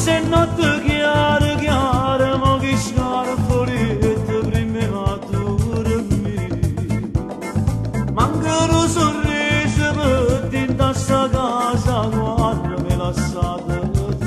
se notte chiara, chiara, ma che scara fuorietta prima tu dormi. Manca un sorriso per te in sta casa quando mi lasciate tu.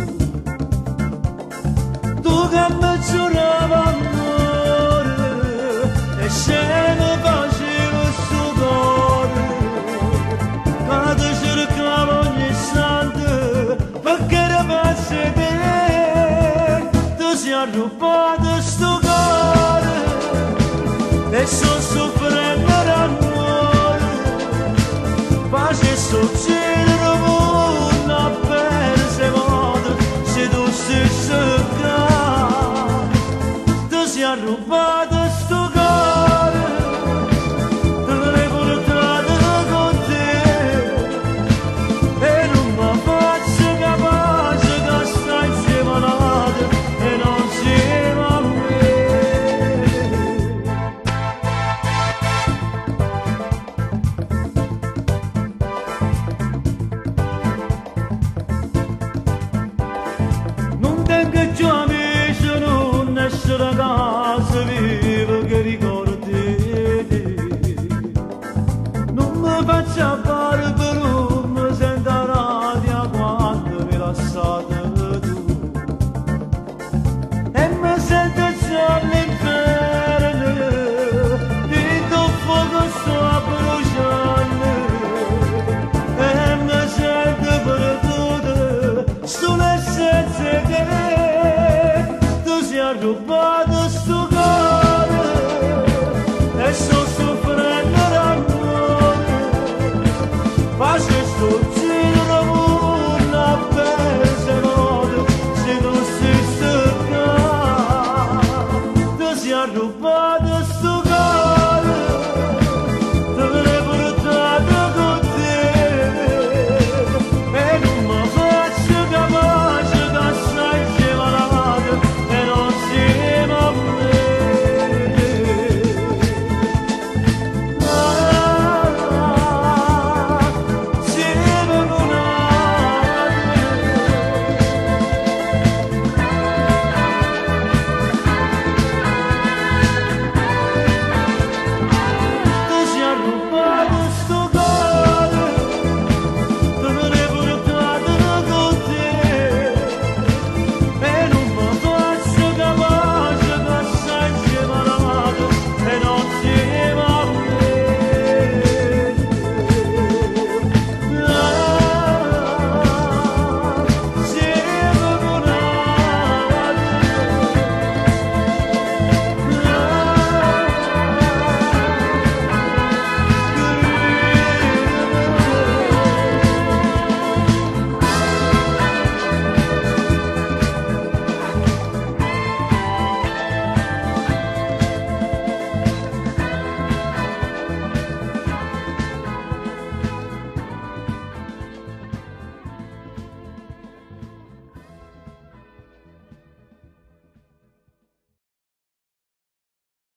Tu che mi giurava amore e se mi facevi sudore, che ti cercavo ogni istante perché era pazzo te. Tu sei arrubato sto cuore e sto soffrendo d'amore. Pace sto giro mondo a perse modo se tu sei seccato. Tu sei arrubato sto cuore, te l'hai portato con te e non mi faccio capace che stai insieme a te e non insieme a me. Non tengo più amici, non essere a casa vivo che ricordi te. Non mi faccio fare per non mi sento radia quando mi lasciate tu. E mi sento già all'inferno, in tuo fuoco sto bruciando. E mi sento perduto, sulle senza che tu sei arrubato sto cuore e sto soffrendo d'amore. Pace sto giro mondo a perse modo se non si stacca. Tu sei arrubato